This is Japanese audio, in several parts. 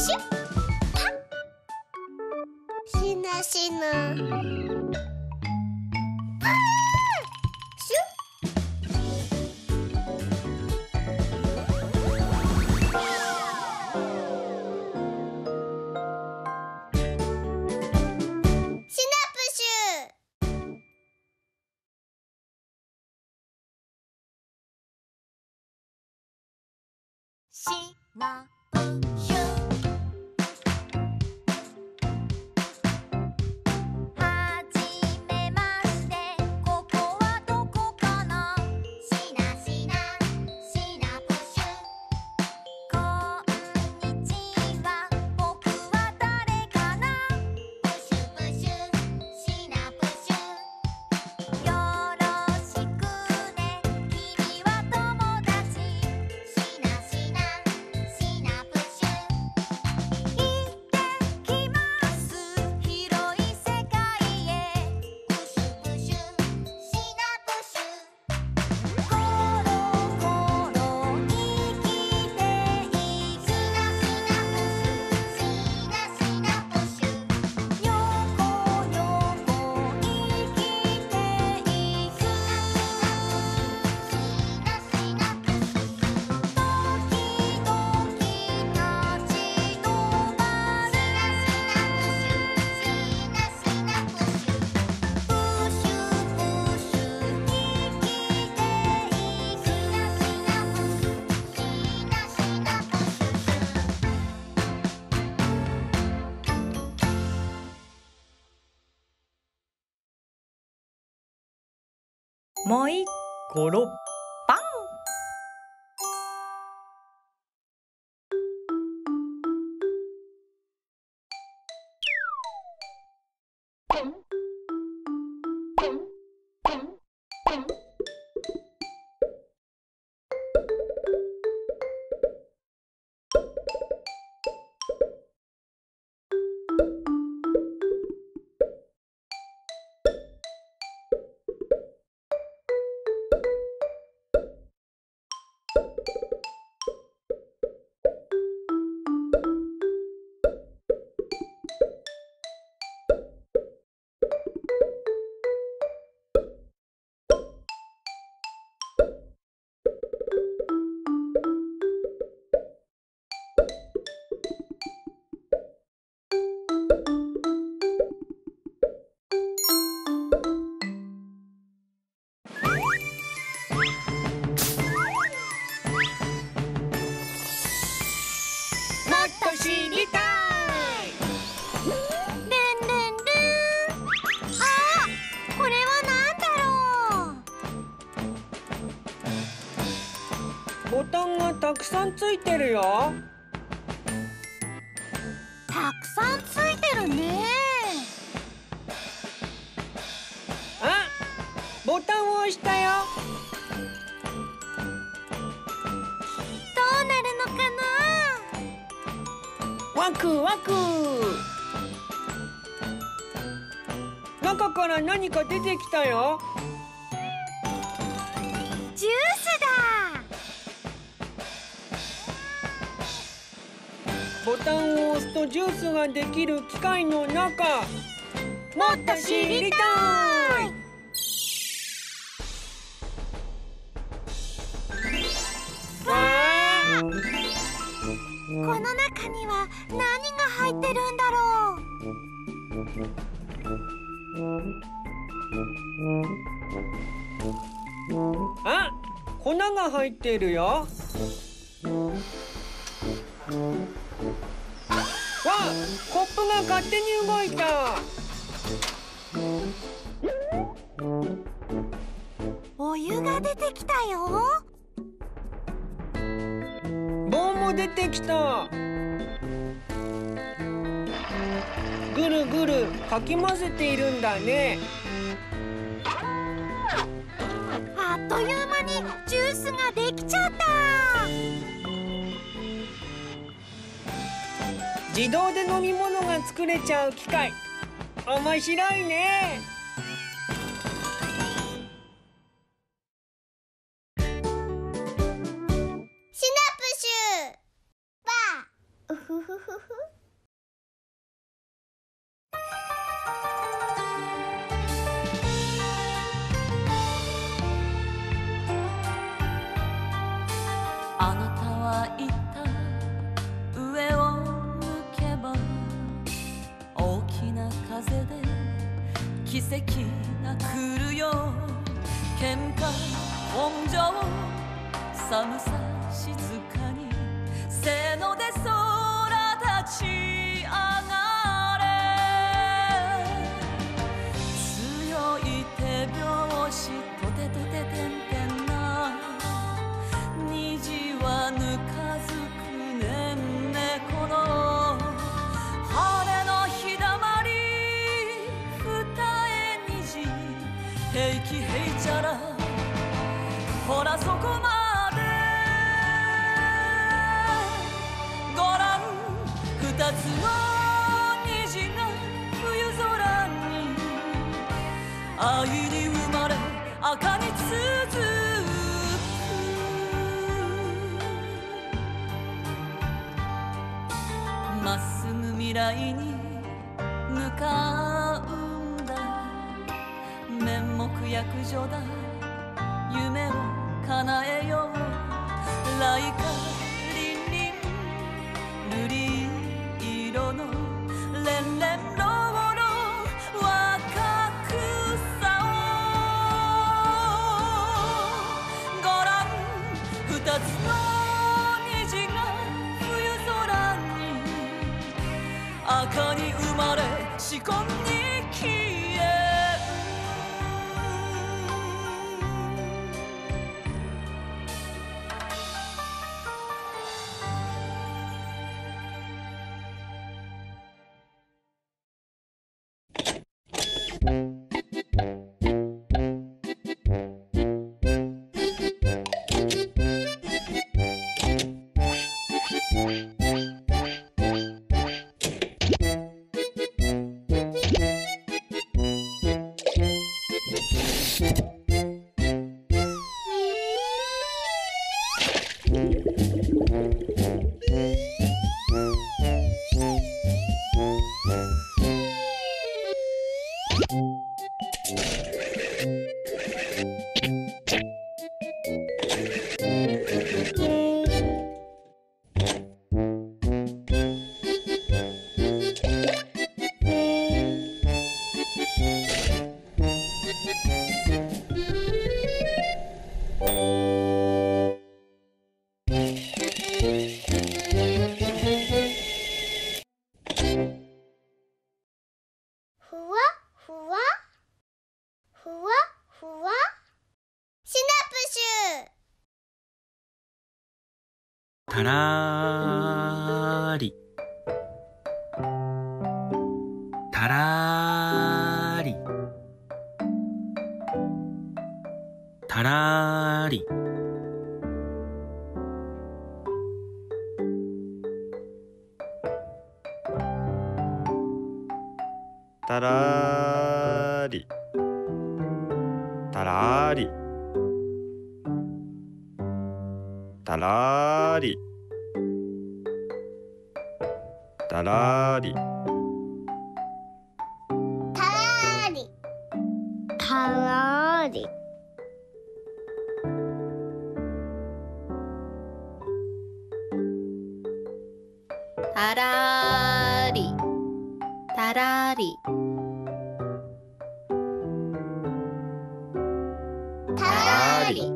シュッパッしなしなパーシュッシナプシュはじめましてここはどこかなシナシナシナプシュこんにちは僕は誰かなプシュプシュシナプシュよろしくね君は友達シナシナシナプシュ行ってきます広い世界へプシュプシュシナプシュコロコロ生きていくシナシナプシュシナシナプシュよこよこ生きていくシナシナプシュ時々立ち止まるシナシナプシュシナシナプシュプシュプシュ生きていくシナシナプシュもういっころパン。 知りたい。 ルンルンルン。あ、これは何だろう。 ボタンがたくさんついてるよ。 たくさんついてるね。 あ、ボタンを押したよ。 どうなるのかな。 ワクワク。中から何か出てきたよ。 ジュースだ。 ボタンを押すとジュースができる機械の中。もっと知りたい。わあ、 この中には何が入ってるんだろう。 あ、粉が入っているよ。わあ、コップが勝手に動いた。 お湯が出てきたよ。 棒も出てきた。ぐるぐるかき混ぜているんだね。 あっという間にジュースができちゃった。 自動で飲み物が作れちゃう機械。面白いね。 シナプシュ。バー。うふふふふ。 あなたは言った。上を向けば大きな風で奇跡が来るよ。喧嘩根性寒さ静かにせーので空立ち上がれ。強い手拍子とてとててんてんな虹はぬかずくねんねこの晴れの日だまり二重虹平気平ちゃらほらそこまでごらん二つの虹が冬空に愛に生まれ赤に続く。まっすぐ未来に向かうんだ。面目躍如だ夢を叶えよう。ライカリンリン瑠璃色のレンレンローロー若草をごらん二つの虹が冬空に赤に生まれ四紺に消え。 たらーりたらーりたらーりたらーりたらーりたらーりたらーりたらりたらりたらりたらり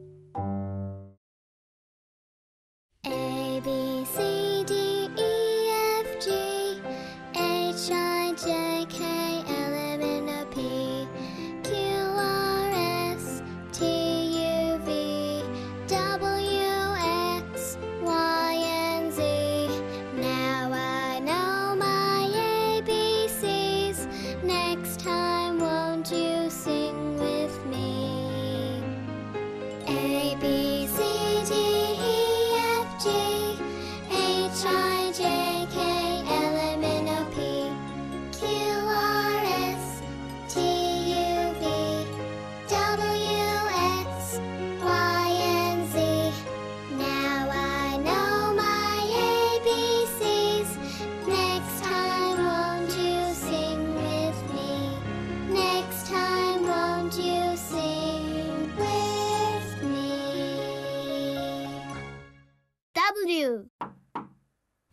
A B C D E F G H I J K L M N O P Q R S T U V W X Y and Z. Now I know my ABCs. Next time, won't you sing with me?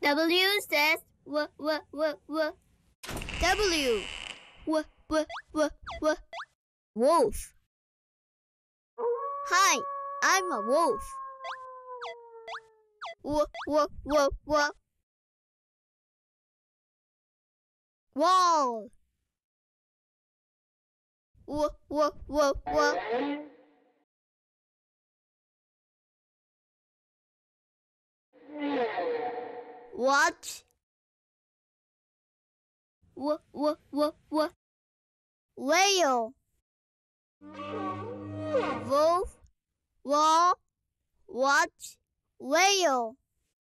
W says w w w w. W w w w w. Wolf. Hi, I'm a wolf. W w w w. Wall. W w w w. What? W w w w. Whale. Wolf. Wall. What? Whale.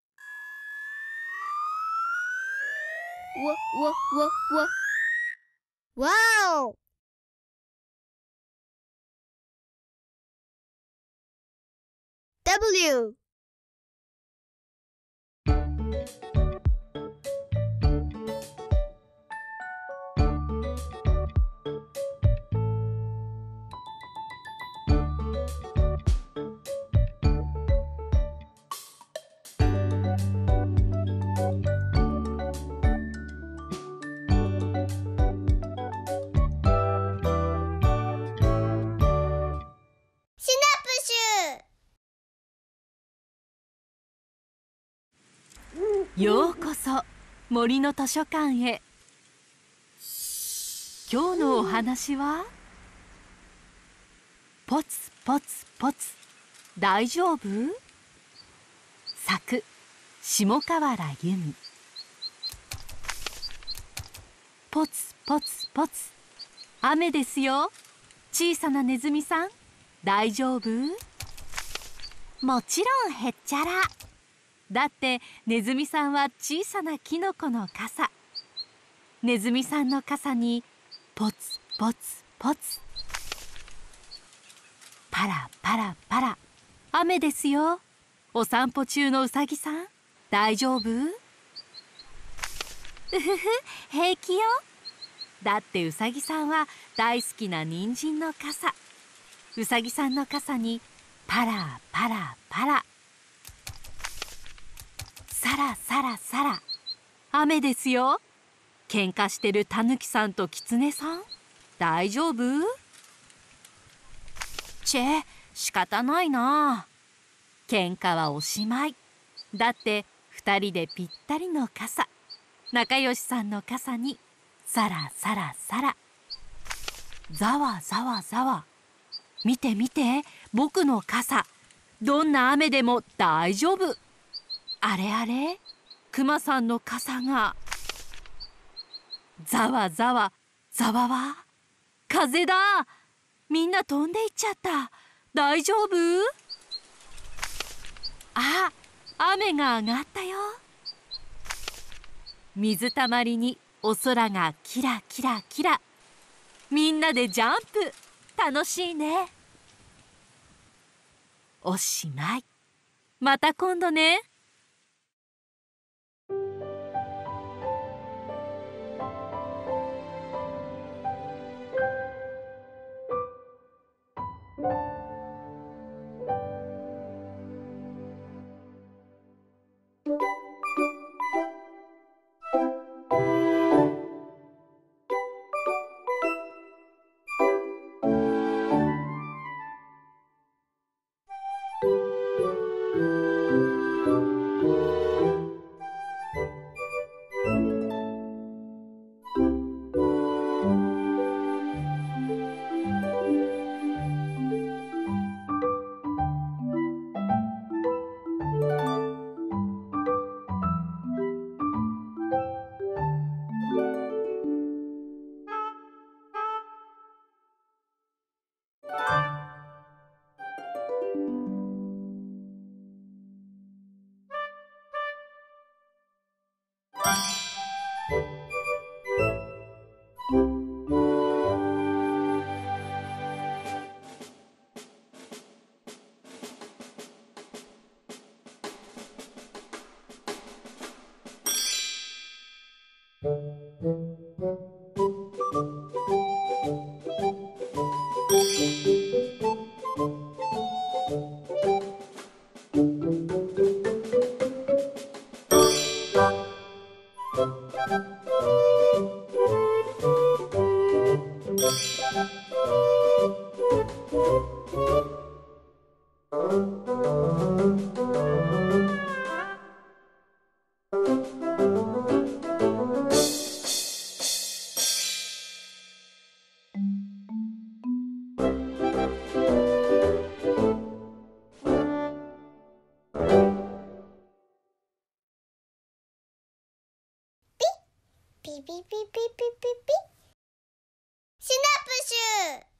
W w w w. Wow. W. ようこそ森の図書館へ。今日のお話はポツポツポツ大丈夫？作下川原由美。ポツポツポツ雨ですよ。小さなネズミさん大丈夫？もちろんへっちゃら。だってネズミさんは小さなキノコの傘。ネズミさんの傘にポツポツポツ。パラパラパラ雨ですよ。お散歩中のうさぎさん大丈夫？うふふ平気よ。だってうさぎさんは大好きな人参の傘。うさぎさんの傘にパラパラパラ。さらさらさら雨ですよ。喧嘩してるタヌキさんとキツネさん大丈夫？チェ仕方ないな。喧嘩はおしまい。だって2人でぴったりの傘。仲良しさんの傘にさらさらさら。ざわざわざわ。見て見て僕の傘。どんな雨でも大丈夫。あれあれクマさんの傘がざわざわざわわ。風だ。みんな飛んでいっちゃった。大丈夫？あ、雨が上がったよ。水たまりにお空がキラキラキラ。みんなでジャンプ楽しいね。おしまい。また今度ね。 ピピピピピピシナプシュ